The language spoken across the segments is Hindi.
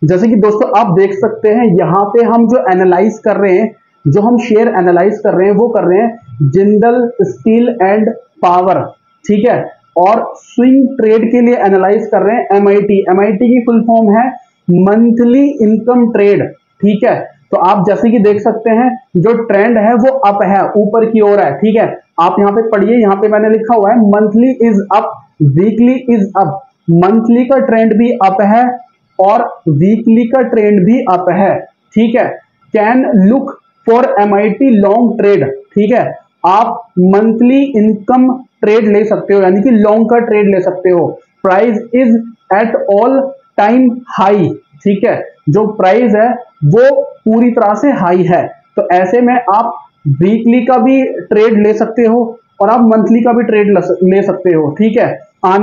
जैसे कि दोस्तों आप देख सकते हैं यहाँ पे हम जो एनालाइज कर रहे हैं, जो हम शेयर एनालाइज कर रहे हैं वो कर रहे हैं जिंदल स्टील एंड पावर, ठीक है। और स्विंग ट्रेड के लिए एनालाइज कर रहे हैं एमआईटी। एमआईटी की फुल फॉर्म है मंथली इनकम ट्रेड, ठीक है। तो आप जैसे कि देख सकते हैं जो ट्रेंड है वो अप है, ऊपर की ओर है, ठीक है। आप यहाँ पे पढ़िए, यहाँ पे मैंने लिखा हुआ है monthly is up, weekly is up. Monthly का ट्रेंड भी अप है और वीकली का ट्रेंड भी अप है, ठीक है। Can look for MIT long trade, ठीक है। आप मंथली इनकम ट्रेड ले सकते हो, यानी कि लॉन्ग का ट्रेड ले सकते हो। Price is at all time high, ठीक है। जो प्राइस है वो पूरी तरह से हाई है। तो ऐसे में आप वीकली का भी ट्रेड ले सकते हो और आप मंथली का भी ट्रेड ले सकते हो, ठीक है।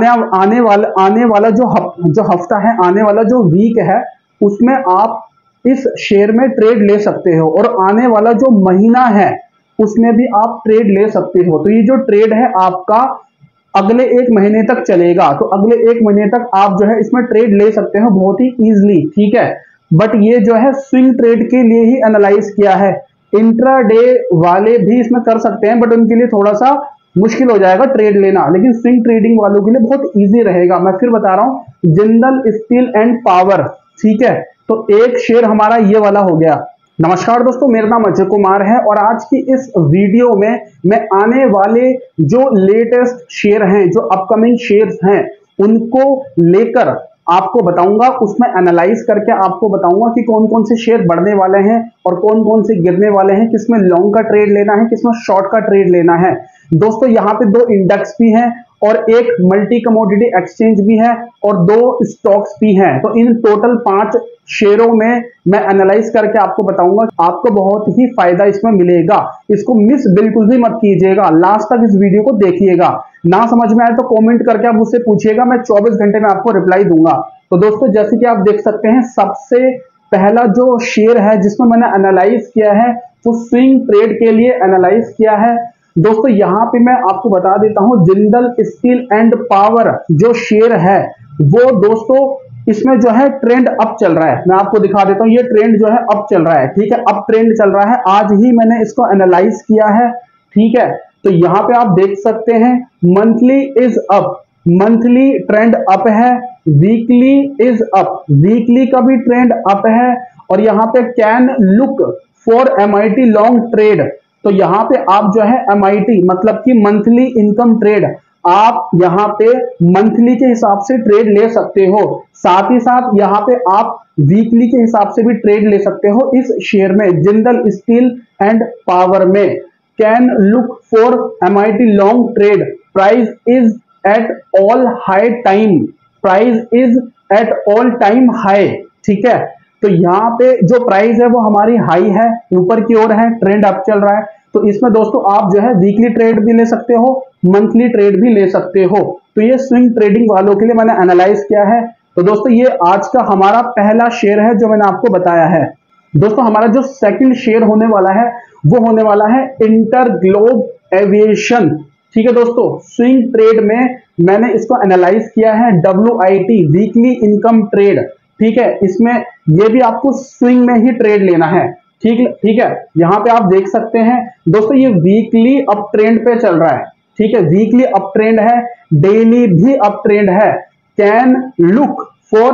आने वाला जो हफ्ता है, आने वाला जो वीक है, उसमें आप इस शेयर में ट्रेड ले सकते हो और आने वाला जो महीना है उसमें भी आप ट्रेड ले सकते हो। तो ये जो ट्रेड है आपका अगले एक महीने तक चलेगा, तो अगले एक महीने तक आप जो है इसमें ट्रेड ले सकते हो बहुत ही इजीली, ठीक है। बट ये जो है स्विंग ट्रेड के लिए ही एनालाइज किया है। इंट्राडे वाले भी इसमें कर सकते हैं, बट उनके लिए थोड़ा सा मुश्किल हो जाएगा ट्रेड लेना, लेकिन स्विंग ट्रेडिंग वालों के लिए बहुत इजी रहेगा। मैं फिर बता रहा हूं, जिंदल स्टील एंड पावर, ठीक है। तो एक शेयर हमारा ये वाला हो गया। नमस्कार दोस्तों, मेरा नाम अजय कुमार है और आज की इस वीडियो में मैं आने वाले जो लेटेस्ट शेयर हैं, जो अपकमिंग शेयर्स हैं, उनको लेकर आपको बताऊंगा। उसमें एनालाइज करके आपको बताऊंगा कि कौन कौन से शेयर बढ़ने वाले हैं और कौन कौन से गिरने वाले हैं, किसमें लॉन्ग का ट्रेड लेना है, किसमें शॉर्ट का ट्रेड लेना है। दोस्तों यहाँ पे दो इंडेक्स भी हैं और एक मल्टी कमोडिटी एक्सचेंज भी है और दो स्टॉक्स भी हैं। तो इन टोटल 5 शेयरों में मैं एनालाइज करके आपको बताऊंगा, आपको बहुत ही फायदा इसमें मिलेगा। इसको मिस बिल्कुल भी मत कीजिएगा, लास्ट तक इस वीडियो को देखिएगा। ना समझ में आए तो कमेंट करके आप मुझसे पूछिएगा, मैं 24 घंटे में आपको रिप्लाई दूंगा। तो दोस्तों जैसे कि आप देख सकते हैं, सबसे पहला जो शेयर है जिसमें मैंने एनालाइज किया है वो स्विंग ट्रेड के लिए एनालाइज किया है। दोस्तों यहाँ पे मैं आपको बता देता हूं, जिंदल स्टील एंड पावर जो शेयर है वो दोस्तों इसमें जो है ट्रेंड अप चल रहा है। मैं आपको दिखा देता हूं, ये ट्रेंड जो है अप चल रहा है, ठीक है। अप ट्रेंड चल रहा है, आज ही मैंने इसको एनालाइज किया है, ठीक है। तो यहाँ पे आप देख सकते हैं monthly is up, monthly trend up है, वीकली इज अप, वीकली का भी ट्रेंड अप है। और यहाँ पे can look for MIT long trade, तो यहाँ पे आप जो है एमआईटी मतलब कि मंथली इनकम ट्रेड, आप यहाँ पे मंथली के हिसाब से ट्रेड ले सकते हो। साथ ही साथ यहाँ पे आप वीकली के हिसाब से भी ट्रेड ले सकते हो इस शेयर में, जिंदल स्टील एंड पावर में। Can look for MIT long trade, price is at all high time, price is at all time high, ठीक है। तो यहाँ पे जो प्राइस है वो हमारी हाई है, ऊपर की ओर है, ट्रेंड अप चल रहा है। तो इसमें दोस्तों आप जो है वीकली ट्रेड भी ले सकते हो, मंथली ट्रेड भी ले सकते हो। तो ये स्विंग ट्रेडिंग वालों के लिए मैंने एनालाइज किया है। तो दोस्तों ये आज का हमारा पहला शेयर है जो मैंने आपको बताया है। दोस्तों हमारा जो सेकंड शेयर होने वाला है वो होने वाला है इंटरग्लोब एविएशन, ठीक है। दोस्तों स्विंग ट्रेड में मैंने इसको एनालाइज किया है, WIT वीकली इनकम ट्रेड, ठीक है। इसमें ये भी आपको स्विंग में ही ट्रेड लेना है, ठीक है। यहाँ पे आप देख सकते हैं दोस्तों ये वीकली अप ट्रेंड पे चल रहा है, ठीक है। वीकली अप ट्रेंड है, डेली भी अप ट्रेंड है। Can look for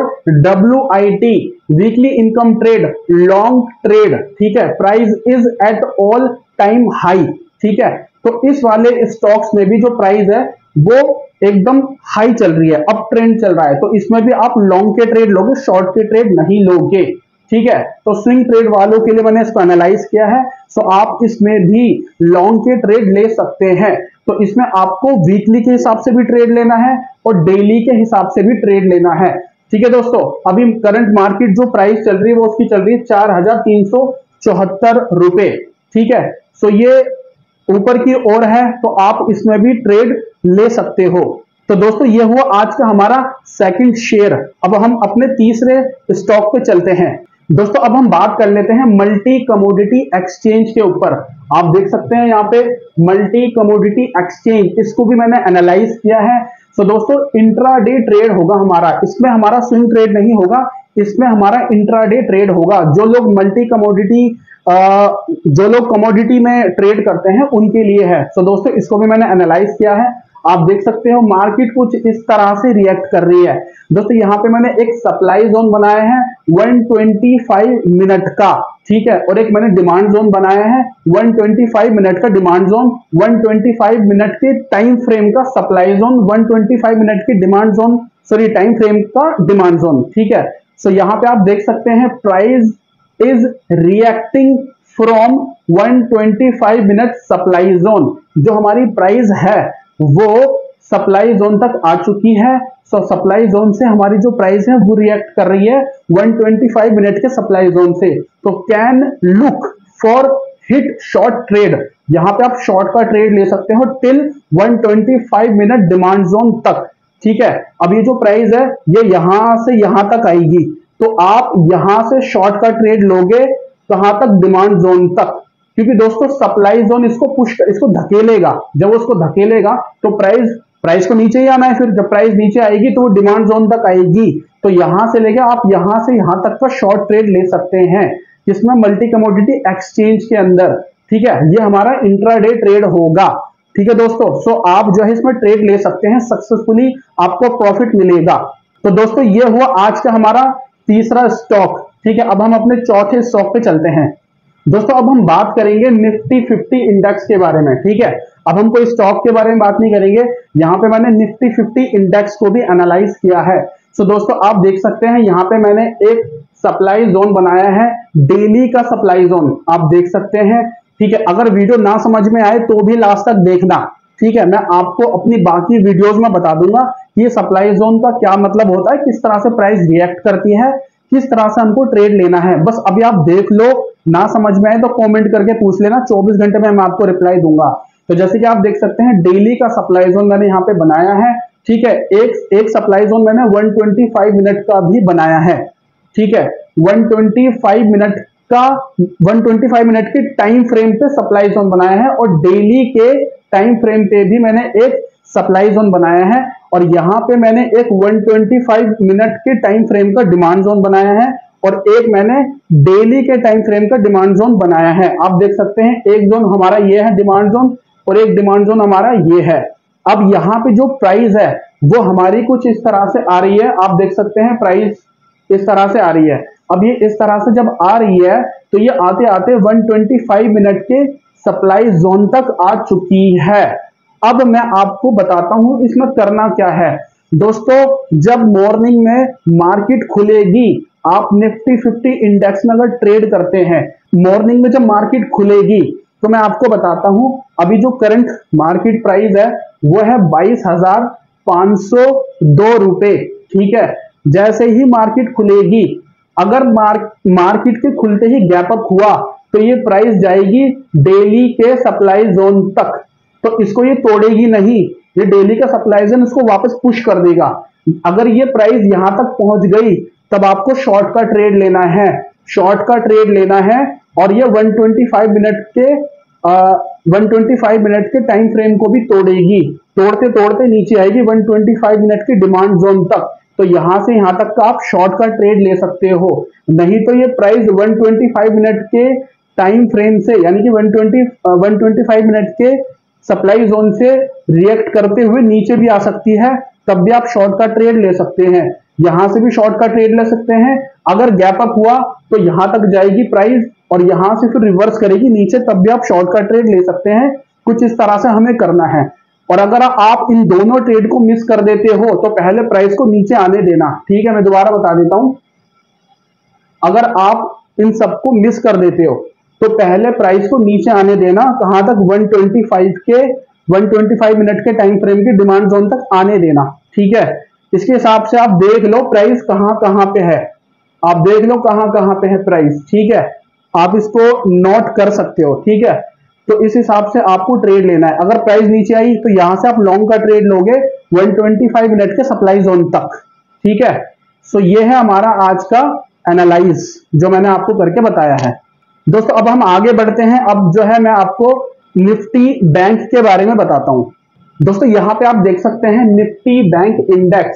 WIT weekly income trade long trade, ठीक है। Price is at all time high, ठीक है। तो इस वाले स्टॉक्स में भी जो प्राइस है वो एकदम हाई चल रही है, अप ट्रेंड चल रहा है। तो इसमें भी आप लॉन्ग के ट्रेड लोगे, शॉर्ट के ट्रेड नहीं लोगे, ठीक है। तो स्विंग ट्रेड वालों के लिए मैंने इसको एनालाइज किया है। सो आप इसमें भी लॉन्ग के ट्रेड ले सकते हैं। तो इसमें आपको वीकली के हिसाब से भी ट्रेड लेना है और डेली के हिसाब से भी ट्रेड लेना है, ठीक है। दोस्तों अभी करंट मार्केट जो प्राइस चल रही है वो उसकी चल रही है 4374 रुपए, ठीक है। सो ये ऊपर की ओर है, तो आप इसमें भी ट्रेड ले सकते हो। तो दोस्तों ये हुआ आज का हमारा सेकंड शेयर। अब हम अपने तीसरे स्टॉक पे चलते हैं। दोस्तों अब हम बात कर लेते हैं मल्टी कमोडिटी एक्सचेंज के ऊपर। आप देख सकते हैं यहाँ पे मल्टी कमोडिटी एक्सचेंज, इसको भी मैंने एनालाइज किया है। तो दोस्तों इंट्राडे ट्रेड होगा हमारा, इसमें हमारा स्विंग ट्रेड नहीं होगा, इसमें हमारा इंट्राडे ट्रेड होगा। जो लोग कमोडिटी में ट्रेड करते हैं उनके लिए है। तो दोस्तों इसको भी मैंने एनालाइज किया है। आप देख सकते हो मार्केट कुछ इस तरह से रिएक्ट कर रही है। दोस्तों यहाँ पे मैंने एक सप्लाई जोन बनाया है 125 मिनट का, ठीक है, और एक मैंने डिमांड जोन बनाया है 125 मिनट का डिमांड जोन, 125 मिनट के टाइम फ्रेम का सप्लाई जोन, 125 मिनट की demand zone, sorry time frame का डिमांड जोन, ठीक है। सो यहाँ पे आप देख सकते हैं price is reacting from 125 minute supply zone. जो हमारी प्राइस है वो सप्लाई जोन तक आ चुकी है। सो सप्लाई जोन से हमारी जो प्राइस है वो रिएक्ट कर रही है 125 मिनट के सप्लाई जोन से। तो can look for hit short trade, यहां पे आप शॉर्ट का ट्रेड ले सकते हो टिल 125 मिनट डिमांड जोन तक, ठीक है। अब ये जो प्राइस है ये यहां से यहां तक आएगी, तो आप यहां से शॉर्ट का ट्रेड लोगे कहां तक, डिमांड जोन तक, क्योंकि दोस्तों सप्लाई जोन इसको धकेलेगा। जब उसको धकेलेगा तो प्राइस को नीचे ही आना है। फिर जब प्राइस नीचे आएगी तो वो डिमांड जोन तक आएगी। तो यहां से लेके आप यहां से यहां तक का शॉर्ट ट्रेड ले सकते हैं, जिसमें मल्टी कमोडिटी एक्सचेंज के अंदर, ठीक है। ये हमारा इंट्राडे ट्रेड होगा, ठीक है दोस्तों। सो आप जो है इसमें ट्रेड ले सकते हैं, सक्सेसफुली आपको प्रॉफिट मिलेगा। तो दोस्तों ये हुआ आज का हमारा तीसरा स्टॉक, ठीक है। अब हम अपने चौथे स्टॉक पे चलते हैं। दोस्तों अब हम बात करेंगे निफ्टी 50 इंडेक्स के बारे में, ठीक है। अब हम कोई स्टॉक के बारे में बात नहीं करेंगे, यहां पे मैंने निफ्टी 50 इंडेक्स को भी एनालाइज किया है। सो दोस्तों आप देख सकते हैं यहां पे मैंने एक सप्लाई जोन बनाया है, डेली का सप्लाई जोन आप देख सकते हैं, ठीक है। अगर वीडियो ना समझ में आए तो भी लास्ट तक देखना, ठीक है। मैं आपको अपनी बाकी वीडियोस में बता दूंगा कि ये सप्लाई जोन का क्या मतलब होता है, किस तरह से प्राइस रिएक्ट करती है, किस तरह से हमको ट्रेड लेना है। बस अभी आप देख लो, ना समझ में आए तो कमेंट करके पूछ लेना, 24 घंटे में मैं आपको रिप्लाई दूंगा। तो जैसे कि आप देख सकते हैं डेली का सप्लाई जोन मैंने यहाँ पे बनाया है, ठीक है। एक सप्लाई जोन मैंने 125 मिनट का भी बनाया है, ठीक है। 125 मिनट के टाइम फ्रेम पे सप्लाई जोन बनाया है, और डेली के टाइम फ्रेम पे भी मैंने एक सप्लाई जोन बनाया है, और यहां पे मैंने एक 125 मिनट के टाइम फ्रेम का डिमांड जोन बनाया है, और एक मैंने डेली के टाइम फ्रेम का डिमांड जोन बनाया है। आप देख सकते हैं एक जोन हमारा ये है डिमांड जोन, और एक डिमांड जोन हमारा ये है। अब यहाँ पे जो प्राइस है वो हमारी कुछ इस तरह से आ रही है, आप देख सकते हैं प्राइस इस तरह से आ रही है। अब ये इस तरह से जब आ रही है तो ये आते आते 125 मिनट के सप्लाई जोन तक आ चुकी है। अब मैं आपको बताता हूं इसमें करना क्या है। दोस्तों जब मॉर्निंग में मार्केट खुलेगी, आप निफ्टी 50 इंडेक्स में अगर ट्रेड करते हैं, मॉर्निंग में जब मार्केट खुलेगी तो मैं आपको बताता हूं अभी जो करंट मार्केट प्राइस है वो है 22,502 रुपए, ठीक है। जैसे ही मार्केट खुलेगी, अगर मार्केट के खुलते ही गैप अप हुआ तो ये प्राइस जाएगी डेली के सप्लाई जोन तक, तो इसको ये तोड़ेगी नहीं, ये डेली का सप्लाई जोन इसको वापस पुश कर देगा। अगर ये प्राइस यहां तक पहुंच गई तब आपको शॉर्ट का ट्रेड लेना है, शॉर्ट का ट्रेड लेना है, और ये 125 मिनट के टाइम फ्रेम को भी तोड़ेगी, तोड़ते तोड़ते नीचे आएगी 125 मिनट की डिमांड जोन तक। तो यहां से यहां तक का आप शॉर्ट का ट्रेड ले सकते हो, नहीं तो ये प्राइस 125 मिनट के टाइम फ्रेम से, यानी कि 125 मिनट के सप्लाई जोन से रिएक्ट करते हुए नीचे भी आ सकती है, तब भी आप शॉर्ट का ट्रेड ले सकते हैं। यहां से भी शॉर्ट का ट्रेड ले सकते हैं, अगर गैप अप हुआ तो यहां तक जाएगी प्राइस और यहां से फिर रिवर्स करेगी नीचे, तब भी आप शॉर्ट का ट्रेड ले सकते हैं। कुछ इस तरह से हमें करना है। और अगर आप इन दोनों ट्रेड को मिस कर देते हो तो पहले प्राइस को नीचे आने देना, ठीक है। मैं दोबारा बता देता हूं, अगर आप इन सबको मिस कर देते हो तो पहले प्राइस को नीचे आने देना, कहां तक, 125 मिनट के टाइम फ्रेम की डिमांड जोन तक आने देना, ठीक है। इसके हिसाब से आप देख लो प्राइस कहां कहां पे है, आप देख लो कहां कहां पे है प्राइस, ठीक है। आप इसको नोट कर सकते हो, ठीक है। तो इस हिसाब से आपको ट्रेड लेना है। अगर प्राइस नीचे आई तो यहां से आप लॉन्ग का ट्रेड लोगे 125 मिनट के सप्लाई जोन तक, ठीक है। सो ये है हमारा आज का एनालाइज जो मैंने आपको करके बताया है। दोस्तों अब हम आगे बढ़ते हैं। अब जो है मैं आपको निफ्टी बैंक के बारे में बताता हूं। दोस्तों यहां पे आप देख सकते हैं Nifty bank index.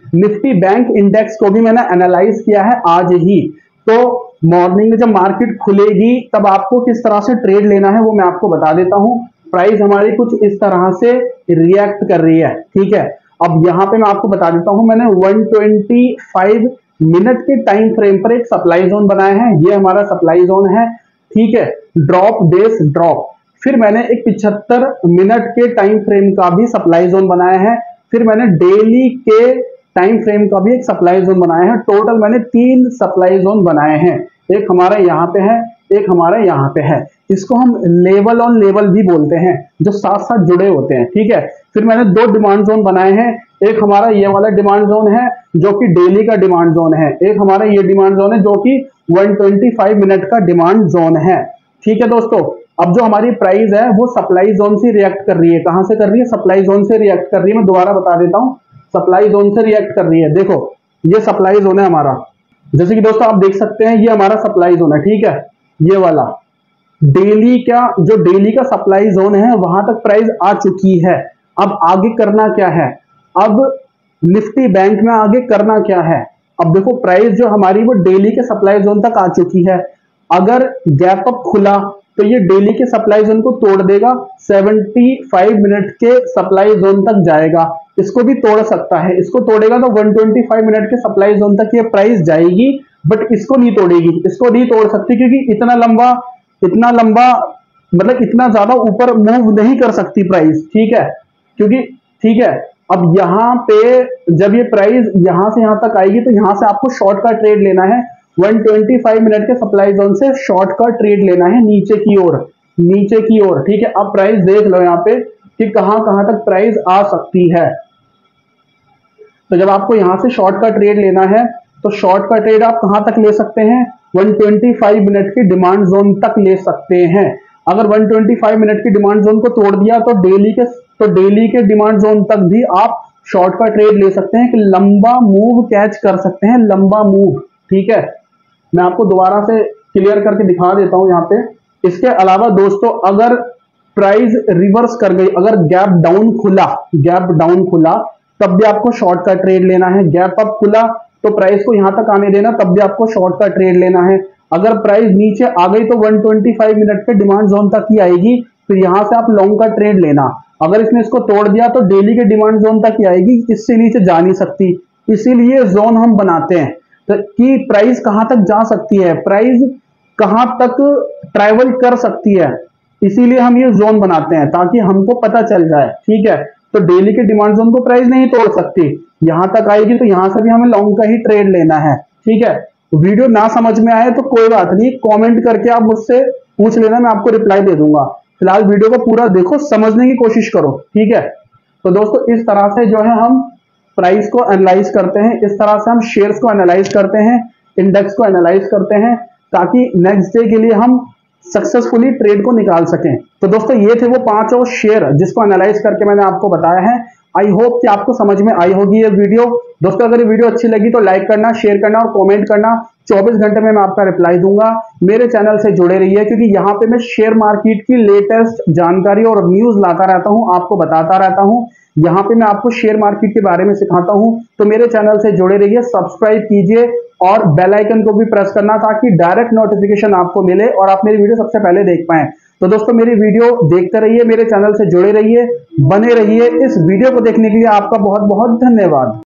Nifty bank index को भी मैंने एनालाइज किया है आज ही। तो मॉर्निंग में जब मार्केट खुलेगी तब आपको किस तरह से ट्रेड लेना है वो मैं आपको बता देता हूं। प्राइस हमारी कुछ इस तरह से रिएक्ट कर रही है, ठीक है। अब यहां पे मैं आपको बता देता हूं, मैंने 125 मिनट के टाइम फ्रेम पर एक सप्लाई जोन बनाया है, ये हमारा सप्लाई जोन है, ठीक है। Drop base drop. फिर मैंने एक 75 मिनट के टाइम फ्रेम का भी सप्लाई जोन बनाया है। फिर मैंने डेली के टाइम फ्रेम का भी एक सप्लाई जोन बनाया है। टोटल मैंने 3 सप्लाई जोन बनाए हैं, एक हमारा यहाँ पे है, एक हमारा यहाँ पे है। इसको हम लेवल ऑन लेवल भी बोलते हैं, जो साथ साथ जुड़े होते हैं, ठीक है। फिर मैंने 2 डिमांड जोन बनाए हैं, एक हमारा ये वाला डिमांड जोन है जो कि डेली का डिमांड जोन है, एक हमारा ये डिमांड जोन है जो कि 125 मिनट का डिमांड जोन है, ठीक है दोस्तों। अब जो हमारी प्राइस है वो सप्लाई जोन से रिएक्ट कर रही है। कहां से कर रही है? सप्लाई जोन से रिएक्ट कर रही है। मैं दोबारा बता देता हूं, सप्लाई जोन से रिएक्ट कर रही है। देखो ये सप्लाई जोन है हमारा, जैसे कि दोस्तों आप देख सकते हैं ये हमारा सप्लाई जोन है, ठीक है। ये वाला डेली का, जो डेली का सप्लाई जोन है वहां तक प्राइस आ चुकी है। अब आगे करना क्या है? अब निफ्टी बैंक में आगे करना क्या है? अब देखो प्राइस जो हमारी वो डेली के सप्लाई जोन तक आ चुकी है। अगर गैप अप खुला तो ये डेली के सप्लाई जोन को तोड़ देगा, 75 मिनट के सप्लाई जोन तक जाएगा। इसको भी तोड़ सकता है, इसको तोड़ेगा तो 125 मिनट के सप्लाई जोन तक ये प्राइस जाएगी, बट इसको नहीं तोड़ेगी, इसको नहीं तोड़ सकती क्योंकि इतना लंबा मतलब इतना ज्यादा ऊपर मूव नहीं कर सकती प्राइस, ठीक है। क्योंकि ठीक है, अब यहां पे जब ये प्राइस यहां से यहां तक आएगी तो यहां से आपको शॉर्ट का ट्रेड लेना है, 125 मिनट के सप्लाई जोन से शॉर्ट का ट्रेड लेना है नीचे की ओर, नीचे की ओर, ठीक है। अब प्राइस देख लो यहाँ पे कि कहां कहां तक प्राइस आ सकती है। तो जब आपको यहां से शॉर्ट का ट्रेड लेना है तो शॉर्ट का ट्रेड आप कहां तक ले सकते हैं? 125 मिनट की डिमांड जोन तक ले सकते हैं। अगर 125 मिनट की डिमांड जोन को तोड़ दिया तो डेली के डिमांड जोन तक भी आप शॉर्ट का ट्रेड ले सकते हैं कि लंबा मूव कैच कर सकते हैं, लंबा मूव, ठीक है। मैं आपको दोबारा से क्लियर करके दिखा देता हूं यहाँ पे। इसके अलावा दोस्तों अगर प्राइस रिवर्स कर गई, अगर गैप डाउन खुला तब भी आपको शॉर्ट का ट्रेड लेना है। गैप अप खुला तो प्राइस को यहां तक आने देना, तब भी आपको शॉर्ट का ट्रेड लेना है। अगर प्राइस नीचे आ गई तो 125 मिनट के डिमांड जोन तक ही आएगी, फिर यहां से आप लॉन्ग का ट्रेड लेना। अगर इसने इसको तोड़ दिया तो डेली के डिमांड जोन तक ही आएगी, इससे नीचे जा नहीं सकती। इसीलिए जोन हम बनाते हैं तो कि प्राइस कहां तक जा सकती है, प्राइस कहां तक ट्रैवल कर सकती है, इसीलिए हम ये जोन बनाते हैं ताकि हमको पता चल जाए, ठीक है। तो डेली के डिमांड जोन को प्राइस नहीं तोड़ सकती, यहां तक आएगी तो यहां से भी हमें लॉन्ग का ही ट्रेड लेना है, ठीक है। वीडियो ना समझ में आए तो कोई बात नहीं, कमेंट करके आप मुझसे पूछ लेना, मैं आपको रिप्लाई दे दूंगा। फिलहाल वीडियो को पूरा देखो, समझने की कोशिश करो, ठीक है। तो दोस्तों इस तरह से जो है हम प्राइस को एनालाइज करते हैं, इस तरह से हम शेयर्स को एनालाइज करते हैं, इंडेक्स को एनालाइज करते हैं, ताकि नेक्स्ट डे के लिए हम सक्सेसफुली ट्रेड को निकाल सकें। तो दोस्तों ये थे वो 5 और शेयर जिसको एनालाइज करके मैंने आपको बताया है। आई होप कि आपको समझ में आई होगी ये वीडियो। दोस्तों अगर ये वीडियो अच्छी लगी तो लाइक करना, शेयर करना और कमेंट करना। 24 घंटे में मैं आपका रिप्लाई दूंगा। मेरे चैनल से जुड़े रहिए क्योंकि यहाँ पे मैं शेयर मार्केट की लेटेस्ट जानकारी और न्यूज लाता रहता हूँ, आपको बताता रहता हूँ। यहाँ पे मैं आपको शेयर मार्केट के बारे में सिखाता हूँ, तो मेरे चैनल से जुड़े रहिए, सब्सक्राइब कीजिए और बेल आइकन को भी प्रेस करना ताकि डायरेक्ट नोटिफिकेशन आपको मिले और आप मेरी वीडियो सबसे पहले देख पाएं। तो दोस्तों मेरी वीडियो देखते रहिए, मेरे चैनल से जुड़े रहिए, बने रहिए। इस वीडियो को देखने के लिए आपका बहुत बहुत धन्यवाद।